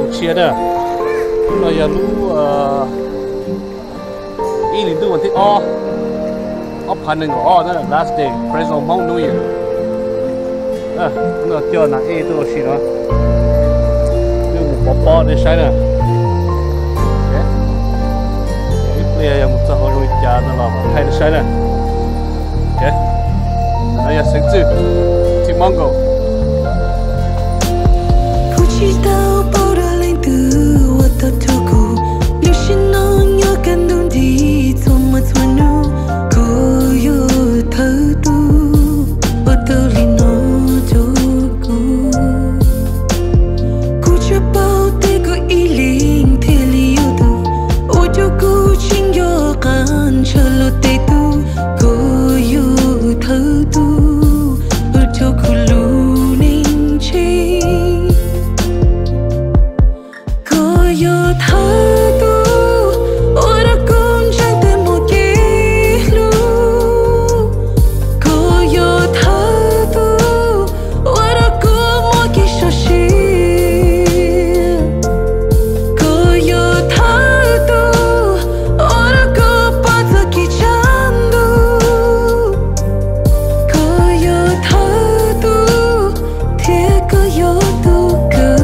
chia đó là giờ lú ý liền tôi thì phần hนึ่งก็นั่น last day Fresno Mount New Year 那叫哪都是了用包的晒呢也有这好容易加的了太的晒呢那也甚至去芒果不知道报的领导我的痛苦有些能有感动的怎么做呢我有态度我都离那就过顾着报的个一零天里有的我就顾情有感车路的度我有态度我就顾路宁静我有态度我的工厂的某一路我有态度我的古某一首诗我有态度我的古把自己战斗我有态度铁个有度个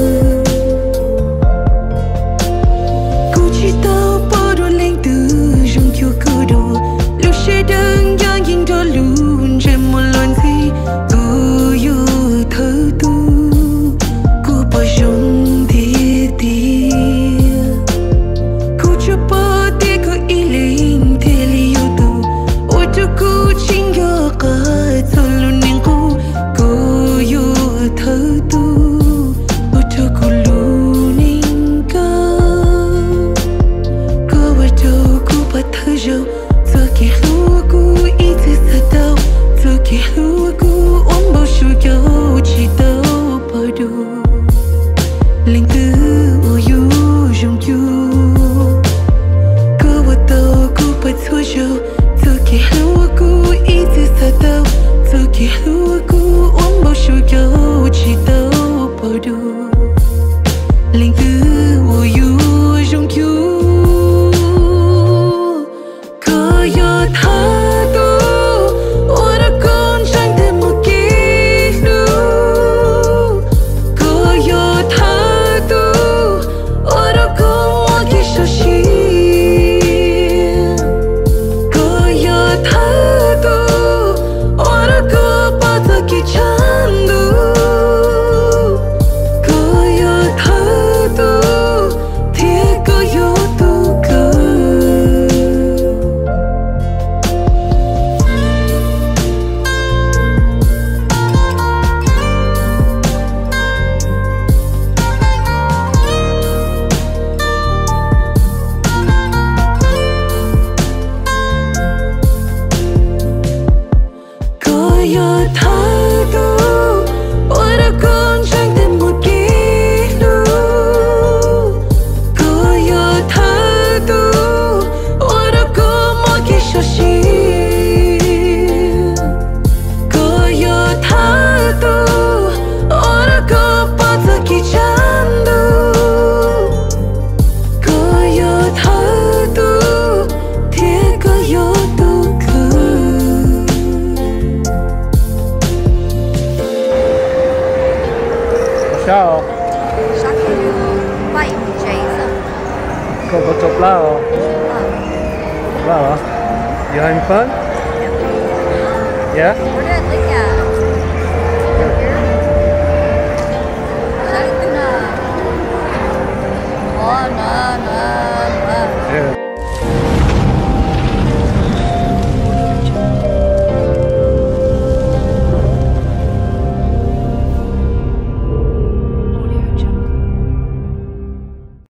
知道报道领导用有高度留下灯阳影的路这么乱子我有态度我不用跌跌顾着报的个一零天里有度我就顾情有个走路宁顾我有态度我就顾路宁高把它揉，做给路过一次次到，做给路过我不需要知道跑道，领导我有拥有，可我都顾不错手，做给路过一次次到，做给路过我不需要知道跑道，领导我有拥有。有态度，我的工厂的某一路。我有态度，我的古某一首诗。我有态度，我的古把自己战斗。我有态度，铁个有度个。我有态度，我的工厂的某一路。我有态度，我的古某一首诗。我有态度，我的古把自己战斗。我有态度，铁个有度个。 Ciao. Quay một Jason. Cậu có chụp lá không? Lá hả? You having fun? Yeah? We're gonna like